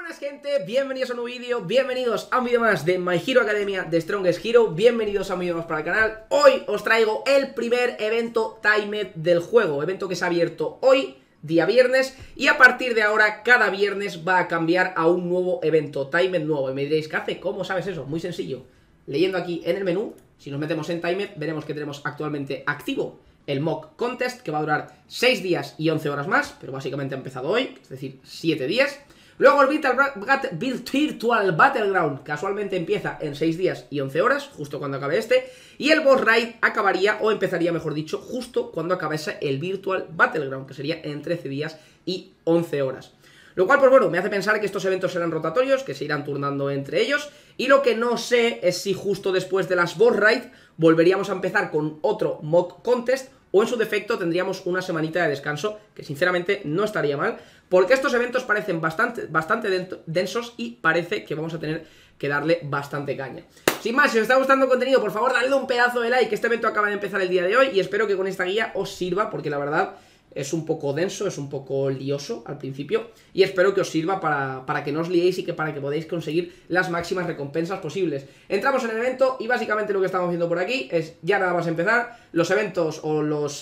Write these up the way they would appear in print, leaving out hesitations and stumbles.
Buenas gente, bienvenidos a un nuevo vídeo, bienvenidos a un vídeo más de My Hero Academia de Strongest Hero, bienvenidos a un vídeo más para el canal. Hoy os traigo el primer evento Timed del juego, evento que se ha abierto hoy, día viernes, y a partir de ahora cada viernes va a cambiar a un nuevo evento, Timed nuevo. Y me diréis, ¿qué hace? ¿Cómo sabes eso? Muy sencillo, leyendo aquí en el menú, si nos metemos en Timed, veremos que tenemos actualmente activo el Mock Contest, que va a durar 6 días y 11 horas más, pero básicamente ha empezado hoy, es decir, 7 días. Luego el Virtual Battleground, casualmente empieza en 6 días y 11 horas, justo cuando acabe este. Y el Boss Raid acabaría, o empezaría mejor dicho, justo cuando acabase el Virtual Battleground, que sería en 13 días y 11 horas. Lo cual, pues bueno, me hace pensar que estos eventos serán rotatorios, que se irán turnando entre ellos. Y lo que no sé es si justo después de las Boss Raid volveríamos a empezar con otro Mock Contest, o en su defecto tendríamos una semanita de descanso, que sinceramente no estaría mal, porque estos eventos parecen bastante densos y parece que vamos a tener que darle bastante caña. Sin más, si os está gustando el contenido, por favor, dadle un pedazo de like, que este evento acaba de empezar el día de hoy, y espero que con esta guía os sirva, porque la verdad es un poco denso, es un poco lioso al principio, y espero que os sirva para que no os liéis y que para que podáis conseguir las máximas recompensas posibles. Entramos en el evento y básicamente lo que estamos viendo por aquí es, ya nada más empezar, los eventos o los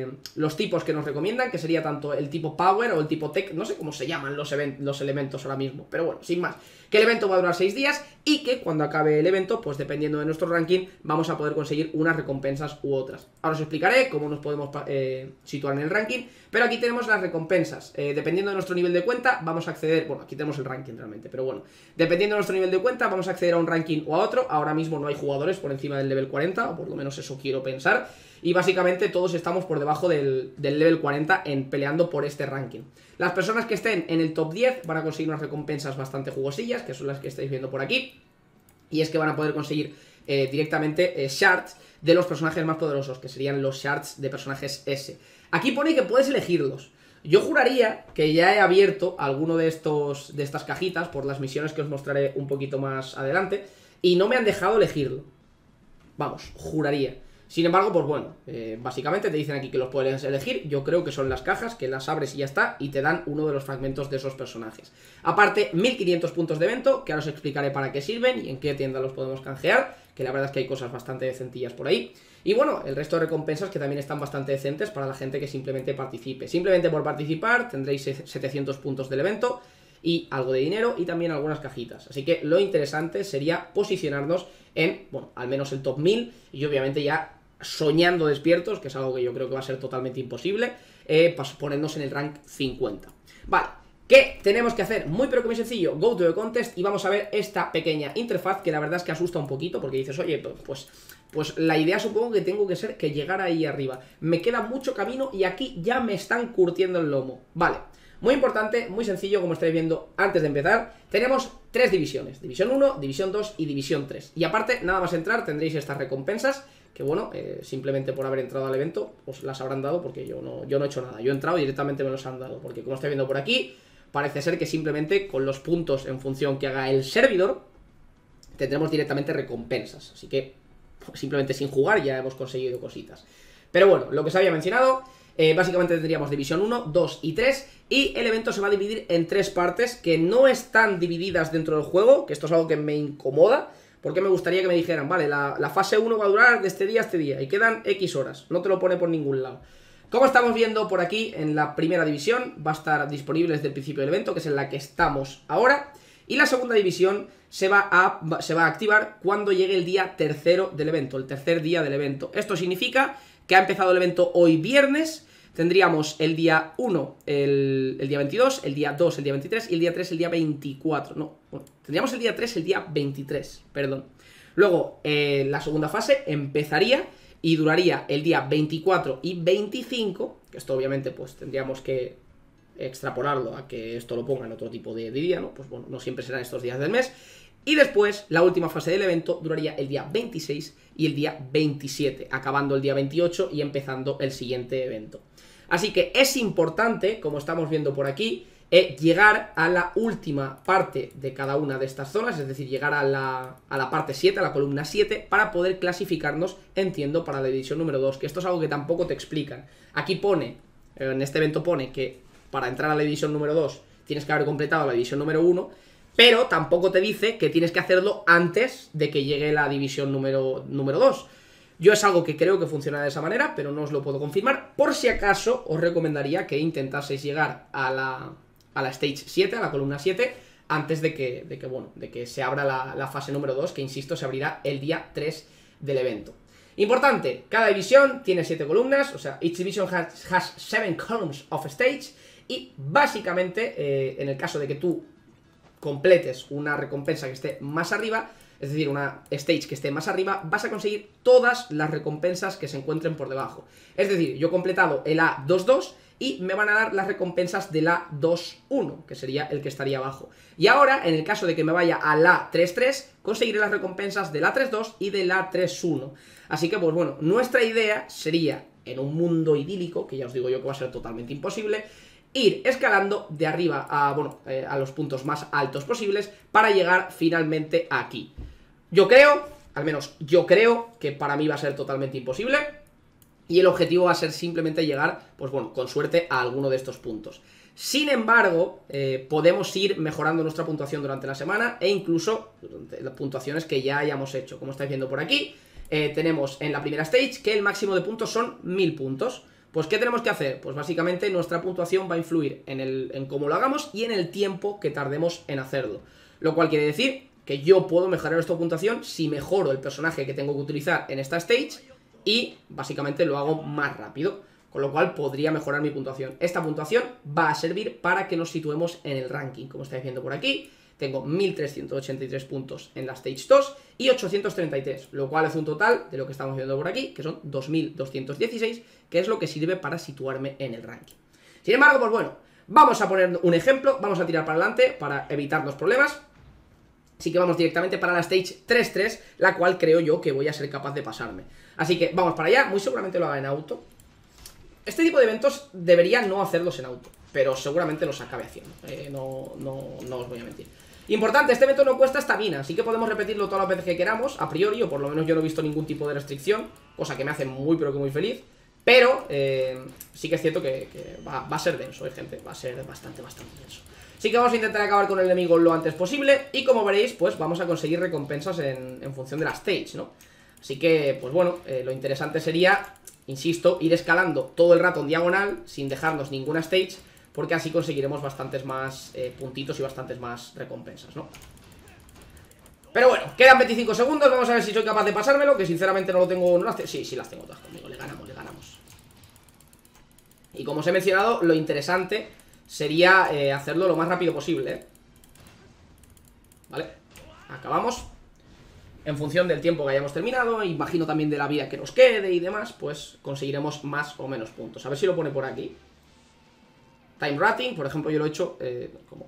tipos que nos recomiendan, que sería tanto el tipo Power o el tipo Tech, no sé cómo se llaman los elementos ahora mismo, pero bueno, sin más, que el evento va a durar 6 días y que cuando acabe el evento, pues dependiendo de nuestro ranking, vamos a poder conseguir unas recompensas u otras. Ahora os explicaré cómo nos podemos situar en el ranking, pero aquí tenemos las recompensas. Dependiendo de nuestro nivel de cuenta, vamos a acceder, bueno, aquí tenemos el ranking realmente, pero bueno, dependiendo de nuestro nivel de cuenta, vamos a acceder a un ranking o a otro. Ahora mismo no hay jugadores por encima del level 40, o por lo menos eso quiero pensar, y básicamente todos estamos por debajo del level 40 peleando por este ranking. Las personas que estén en el top 10 van a conseguir unas recompensas bastante jugosillas, que son las que estáis viendo por aquí, y es que van a poder conseguir directamente shards de los personajes más poderosos, que serían los shards de personajes S. Aquí pone que puedes elegirlos. Yo juraría que ya he abierto alguno de estas cajitas por las misiones que os mostraré un poquito más adelante, y no me han dejado elegirlo. Vamos, juraría. Sin embargo, pues bueno, básicamente te dicen aquí que los puedes elegir. Yo creo que son las cajas, que las abres y ya está, y te dan uno de los fragmentos de esos personajes. Aparte, 1500 puntos de evento, que ahora os explicaré para qué sirven y en qué tienda los podemos canjear, que la verdad es que hay cosas bastante decentillas por ahí. Y bueno, el resto de recompensas que también están bastante decentes para la gente que simplemente participe. Simplemente por participar tendréis 700 puntos del evento y algo de dinero y también algunas cajitas. Así que lo interesante sería posicionarnos en, bueno, al menos el top 1000 y obviamente ya soñando despiertos, que es algo que yo creo que va a ser totalmente imposible, ponernos en el rank 50. Vale, ¿qué tenemos que hacer? Muy pero que muy sencillo, go to the contest y vamos a ver esta pequeña interfaz que la verdad es que asusta un poquito porque dices, oye, pues la idea supongo que tengo que ser que llegar ahí arriba. Me queda mucho camino y aquí ya me están curtiendo el lomo. Vale, muy importante, muy sencillo, como estáis viendo antes de empezar, tenemos 3 divisiones, División 1, División 2 y División 3. Y aparte, nada más entrar tendréis estas recompensas, que bueno, simplemente por haber entrado al evento os las habrán dado porque yo no he hecho nada. Yo he entrado y directamente me los han dado, porque como estáis viendo por aquí, parece ser que simplemente con los puntos en función que haga el servidor, tendremos directamente recompensas. Así que simplemente sin jugar ya hemos conseguido cositas. Pero bueno, lo que os había mencionado, básicamente tendríamos División 1, 2 y 3, y el evento se va a dividir en 3 partes que no están divididas dentro del juego, que esto es algo que me incomoda, porque me gustaría que me dijeran, vale, la fase 1 va a durar de este día a este día, y quedan X horas, no te lo pone por ningún lado. Como estamos viendo por aquí, en la primera división va a estar disponible desde el principio del evento, que es en la que estamos ahora, y la segunda división se va a activar cuando llegue el día tercero del evento, el tercer día del evento. Esto significa que ha empezado el evento hoy viernes, tendríamos el día 1 el día 22, el día 2 el día 23 y el día 3 el día 24, no, bueno, tendríamos el día 3 el día 23, perdón. Luego la segunda fase empezaría y duraría el día 24 y 25, que esto obviamente pues tendríamos que extrapolarlo a que esto lo ponga en otro tipo de día, ¿no? Pues bueno, no siempre serán estos días del mes. Y después, la última fase del evento duraría el día 26 y el día 27, acabando el día 28 y empezando el siguiente evento. Así que es importante, como estamos viendo por aquí, llegar a la última parte de cada una de estas zonas, es decir, llegar a la parte 7, a la columna 7, para poder clasificarnos, entiendo, para la división número 2, que esto es algo que tampoco te explican. Aquí pone, en este evento pone que para entrar a la división número 2 tienes que haber completado la división número 1, pero tampoco te dice que tienes que hacerlo antes de que llegue la división número 2. Yo es algo que creo que funciona de esa manera, pero no os lo puedo confirmar. Por si acaso, os recomendaría que intentaseis llegar a la Stage 7, a la columna 7, antes de que se abra la fase número 2, que insisto, se abrirá el día 3 del evento. Importante, cada división tiene 7 columnas, o sea, each division has 7 columns of stage, y básicamente, en el caso de que tú completes una recompensa que esté más arriba, es decir, una stage que esté más arriba, vas a conseguir todas las recompensas que se encuentren por debajo. Es decir, yo he completado el A22 y me van a dar las recompensas del A21, que sería el que estaría abajo. Y ahora, en el caso de que me vaya al A33, conseguiré las recompensas del A32 y del A31. Así que, pues bueno, nuestra idea sería, en un mundo idílico, que ya os digo yo que va a ser totalmente imposible, ir escalando de arriba a los puntos más altos posibles para llegar finalmente aquí. Yo creo, al menos yo creo, que para mí va a ser totalmente imposible, y el objetivo va a ser simplemente llegar, pues bueno, con suerte a alguno de estos puntos. Sin embargo, podemos ir mejorando nuestra puntuación durante la semana e incluso durante las puntuaciones que ya hayamos hecho. Como estáis viendo por aquí, tenemos en la primera stage que el máximo de puntos son 1000 puntos. Pues ¿qué tenemos que hacer? Pues básicamente nuestra puntuación va a influir en cómo lo hagamos y en el tiempo que tardemos en hacerlo. Lo cual quiere decir que yo puedo mejorar esta puntuación si mejoro el personaje que tengo que utilizar en esta stage y básicamente lo hago más rápido, con lo cual podría mejorar mi puntuación. Esta puntuación va a servir para que nos situemos en el ranking, como estáis viendo por aquí. Tengo 1383 puntos en la Stage 2 y 833, lo cual es un total de lo que estamos viendo por aquí, que son 2216, que es lo que sirve para situarme en el ranking. Sin embargo, pues bueno, vamos a poner un ejemplo, vamos a tirar para adelante para evitar los problemas. Así que vamos directamente para la Stage 3-3, la cual creo yo que voy a ser capaz de pasarme. Así que vamos para allá, muy seguramente lo haga en auto. Este tipo de eventos debería no hacerlos en auto, pero seguramente los acabe haciendo, no os voy a mentir. Importante, este evento no cuesta estamina, así que podemos repetirlo todas las veces que queramos, a priori, o por lo menos yo no he visto ningún tipo de restricción, cosa que me hace muy pero que muy feliz. Pero sí que es cierto que va a ser denso, gente, va a ser bastante denso. Así que vamos a intentar acabar con el enemigo lo antes posible y como veréis, pues vamos a conseguir recompensas en función de la stage, ¿no? Así que, pues bueno, lo interesante sería, insisto, ir escalando todo el rato en diagonal sin dejarnos ninguna stage, porque así conseguiremos bastantes más puntitos y bastantes más recompensas, ¿no? Pero bueno, quedan 25 segundos, vamos a ver si soy capaz de pasármelo, que sinceramente no lo tengo... Sí, las tengo todas conmigo, le ganamos. Y como os he mencionado, lo interesante sería hacerlo lo más rápido posible, ¿eh? Vale, acabamos. En función del tiempo que hayamos terminado, imagino también de la vida que nos quede y demás, pues conseguiremos más o menos puntos. A ver si lo pone por aquí. Time rating, por ejemplo, yo lo he hecho como...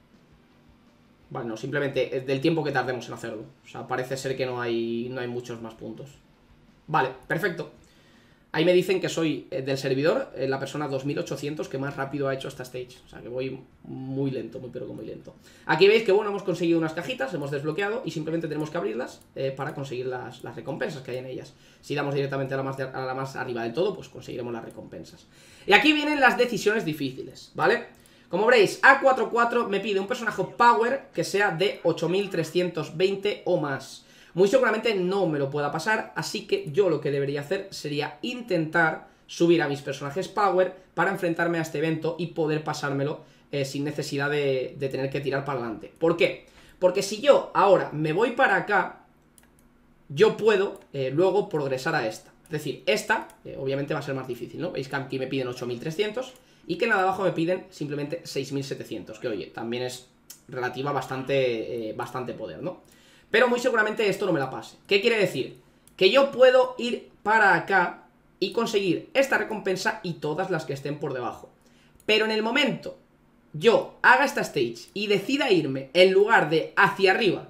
Vale, no, simplemente del tiempo que tardemos en hacerlo. O sea, parece ser que no hay muchos más puntos. Vale, perfecto. Ahí me dicen que soy del servidor la persona 2800 que más rápido ha hecho esta stage. O sea, que voy muy lento, muy pero que muy lento. Aquí veis que, bueno, hemos conseguido unas cajitas, hemos desbloqueado y simplemente tenemos que abrirlas para conseguir las recompensas que hay en ellas. Si damos directamente a la más arriba del todo, pues conseguiremos las recompensas. Y aquí vienen las decisiones difíciles, ¿vale? Como veréis, A44 me pide un personaje Power que sea de 8320 o más. Muy seguramente no me lo pueda pasar, así que yo lo que debería hacer sería intentar subir a mis personajes Power para enfrentarme a este evento y poder pasármelo sin necesidad de tener que tirar para adelante. ¿Por qué? Porque si yo ahora me voy para acá, yo puedo luego progresar a esta. Es decir, esta obviamente va a ser más difícil, ¿no? Veis que aquí me piden 8300 y que en la de abajo me piden simplemente 6700, que oye, también es relativa bastante poder, ¿no? Pero muy seguramente esto no me la pase. ¿Qué quiere decir? Que yo puedo ir para acá y conseguir esta recompensa y todas las que estén por debajo. Pero en el momento yo haga esta stage y decida irme en lugar de hacia arriba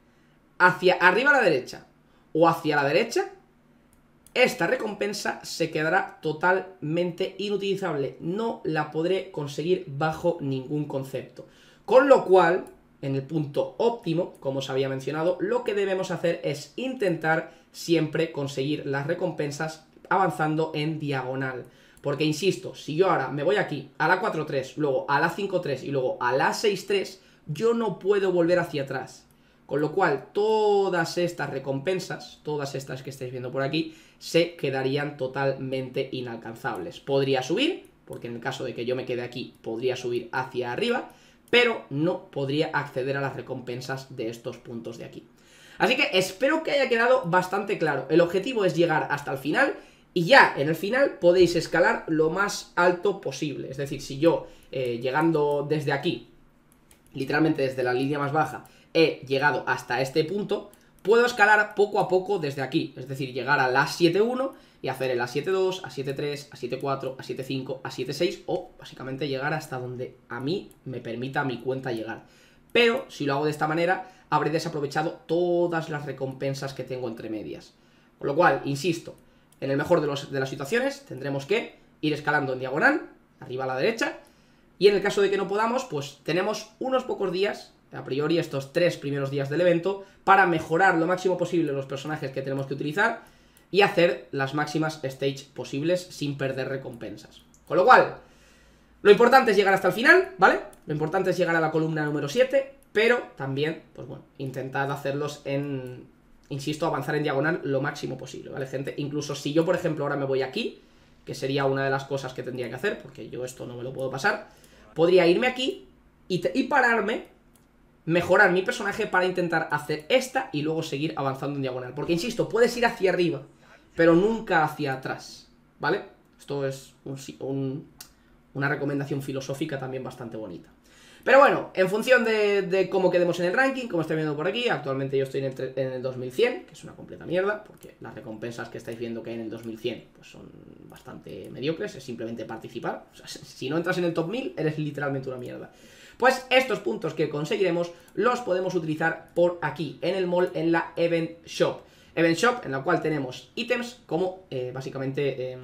a la derecha o hacia la derecha, esta recompensa se quedará totalmente inutilizable. No la podré conseguir bajo ningún concepto. Con lo cual, en el punto óptimo, como os había mencionado, lo que debemos hacer es intentar siempre conseguir las recompensas avanzando en diagonal. Porque, insisto, si yo ahora me voy aquí a la 4-3, luego a la 5-3 y luego a la 6-3, yo no puedo volver hacia atrás. Con lo cual, todas estas recompensas, todas estas que estáis viendo por aquí, se quedarían totalmente inalcanzables. Podría subir, porque en el caso de que yo me quede aquí, podría subir hacia arriba, pero no podría acceder a las recompensas de estos puntos de aquí. Así que espero que haya quedado bastante claro. El objetivo es llegar hasta el final y ya en el final podéis escalar lo más alto posible. Es decir, si yo, llegando desde aquí, literalmente desde la línea más baja, he llegado hasta este punto, puedo escalar poco a poco desde aquí. Es decir, llegar al A7-1 y hacer el A7-2, A7-3, A7-4, A7-5, A7-6 o básicamente llegar hasta donde a mí me permita mi cuenta llegar. Pero si lo hago de esta manera, habré desaprovechado todas las recompensas que tengo entre medias. Con lo cual, insisto, en el mejor de las situaciones tendremos que ir escalando en diagonal, arriba a la derecha, y en el caso de que no podamos, pues tenemos unos pocos días, a priori estos 3 primeros días del evento, para mejorar lo máximo posible los personajes que tenemos que utilizar y hacer las máximas stage posibles sin perder recompensas. Con lo cual, lo importante es llegar hasta el final, ¿vale? Lo importante es llegar a la columna número 7, pero también, pues bueno, intentad hacerlos en, insisto, avanzar en diagonal lo máximo posible, ¿vale, gente? Incluso si yo, por ejemplo, ahora me voy aquí, que sería una de las cosas que tendría que hacer, porque yo esto no me lo puedo pasar, podría irme aquí y pararme, mejorar mi personaje para intentar hacer esta y luego seguir avanzando en diagonal. Porque, insisto, puedes ir hacia arriba, pero nunca hacia atrás, ¿vale? Esto es una recomendación filosófica también bastante bonita. Pero bueno, en función de cómo quedemos en el ranking, como estáis viendo por aquí, actualmente yo estoy en el 2100, que es una completa mierda, porque las recompensas que estáis viendo que hay en el 2100 pues son bastante mediocres, es simplemente participar. O sea, si no entras en el top 1000, eres literalmente una mierda. Pues estos puntos que conseguiremos los podemos utilizar por aquí, en el mall, en la Event Shop. Event Shop, en la cual tenemos ítems como básicamente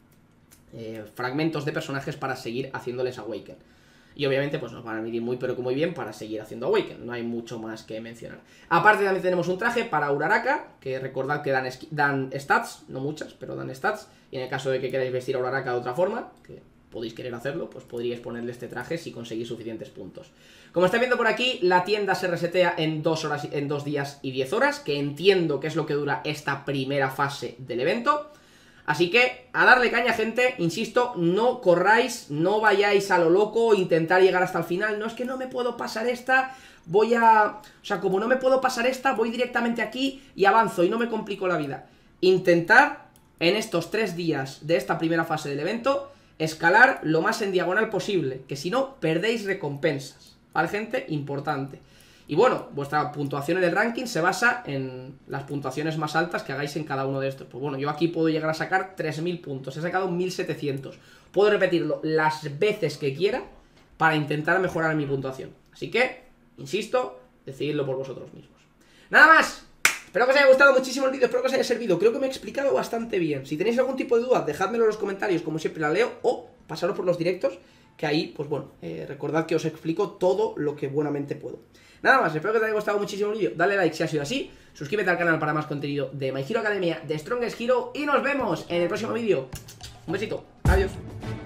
fragmentos de personajes para seguir haciéndoles Awaken. Y obviamente pues nos van a venir muy pero que muy bien para seguir haciendo Awaken, no hay mucho más que mencionar. Aparte también tenemos un traje para Uraraka, que recordad que dan stats, no muchas, pero dan stats. Y en el caso de que queráis vestir a Uraraka de otra forma, que podéis querer hacerlo, pues podríais ponerle este traje si conseguís suficientes puntos. Como estáis viendo por aquí, la tienda se resetea en 2 días y 10 horas, que entiendo que es lo que dura esta primera fase del evento. Así que, a darle caña, gente, insisto, no corráis, no vayáis a lo loco, intentar llegar hasta el final. No es que no me puedo pasar esta, voy a... O sea, como no me puedo pasar esta, voy directamente aquí y avanzo y no me complico la vida. Intentad, en estos 3 días de esta primera fase del evento, escalar lo más en diagonal posible, que si no, perdéis recompensas, ¿vale, gente? Importante. Y bueno, vuestra puntuación en el ranking se basa en las puntuaciones más altas que hagáis en cada uno de estos. Pues bueno, yo aquí puedo llegar a sacar 3000 puntos, he sacado 1700. Puedo repetirlo las veces que quiera para intentar mejorar mi puntuación. Así que, insisto, decididlo por vosotros mismos. Nada más. Espero que os haya gustado muchísimo el vídeo, espero que os haya servido. Creo que me he explicado bastante bien. Si tenéis algún tipo de duda, dejádmelo en los comentarios, como siempre la leo, o pasaros por los directos, que ahí, pues bueno, recordad que os explico todo lo que buenamente puedo. Nada más, espero que te haya gustado muchísimo el vídeo. Dale like si ha sido así, suscríbete al canal para más contenido de My Hero Academia, de Strongest Hero, y nos vemos en el próximo vídeo. Un besito, adiós.